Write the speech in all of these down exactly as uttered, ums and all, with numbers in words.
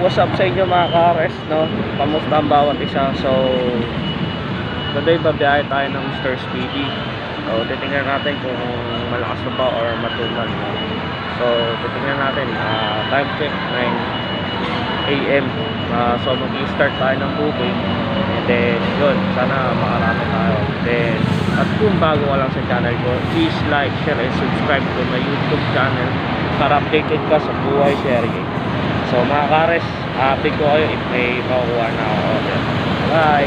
what's up sa inyo mga ka-R S, no? Kamusta ang bawat isa? So, today babiyahe tayo ng mister Speedy. So, titingnan natin kung malakas na ba or matumal, no? So, titingnan natin, uh, time check nine A M uh, So, mag-start tayo ng booking. And then, yun, sana makarami tayo. Then, at kung bago ka lang sa channel ko, please like, share, and subscribe to my YouTube channel para updated ka sa buhay sharing. So mga ka-R S, update ko kayo if may makukuha na ako order. Bye!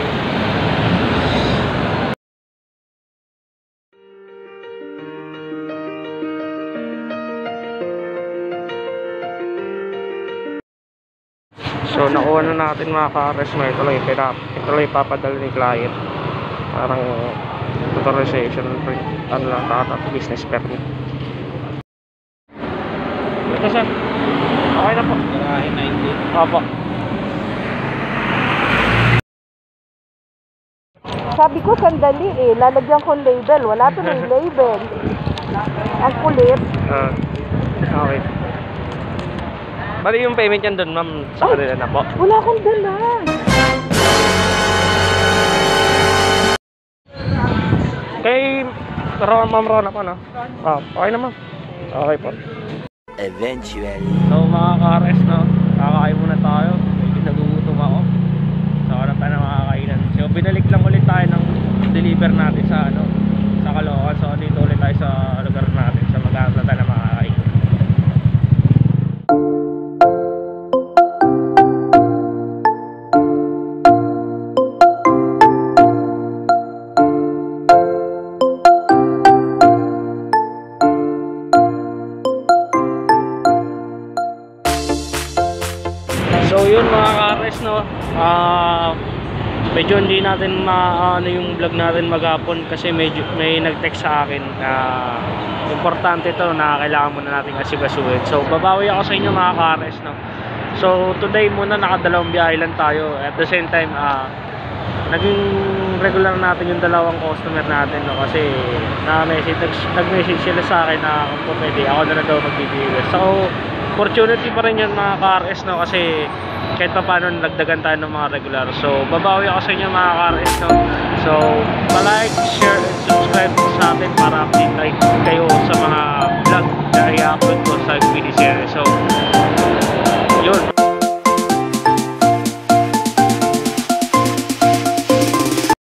So nakuha na natin mga ka-R S, may ito lang ito lang ipapadala ni client. Parang authorization, ano lang, tatat, business permit. Ito sir. Okay na po. Garahe ninety. Opo. Sabi ko sandali eh, lalagyan ko label. Wala to may label. Ang kulit. Uh, okay. Bali yung payment yan doon ma'am sa kanila na po. Wala akong dala. Kay Ron, ma'am Ron ako no? Ah, okay na ma'am. Okay po. Eventually. So mga ka-R S, no, kakain muna tayo. Medyo nagugutom ako. So wala pa na makakainan. So binalik lang ulit tayo ng deliver natin sa ano, sa Caloocan. So dito ulit tayo sa lugar natin, sa magkakaroon na tayo na makakain. So yun mga ka-R S, no, uh, medyo hindi natin ma ano yung vlog natin maghapon kasi medyo may nag-text sa akin na uh, importante to na kailangan muna natin asigasuhin. So babawi ako sa inyo mga ka-R S, no. So today muna nakadalawang biyahe lang tayo. At the same time uh, naging regular natin yung dalawang customer natin, no, kasi na-message nag-message sila sa akin na kung pwede ako na lang daw magbibigay. So opportunity pa rin yan mga ka-R S, no, kasi kahit pa paano nagdagan tayo ng mga regular. So babawi ako sa inyo mga ka-R S, no. So pa-like, share, and subscribe sa atin para update kayo sa mga vlog na i-upload ko sa Speedy Series. So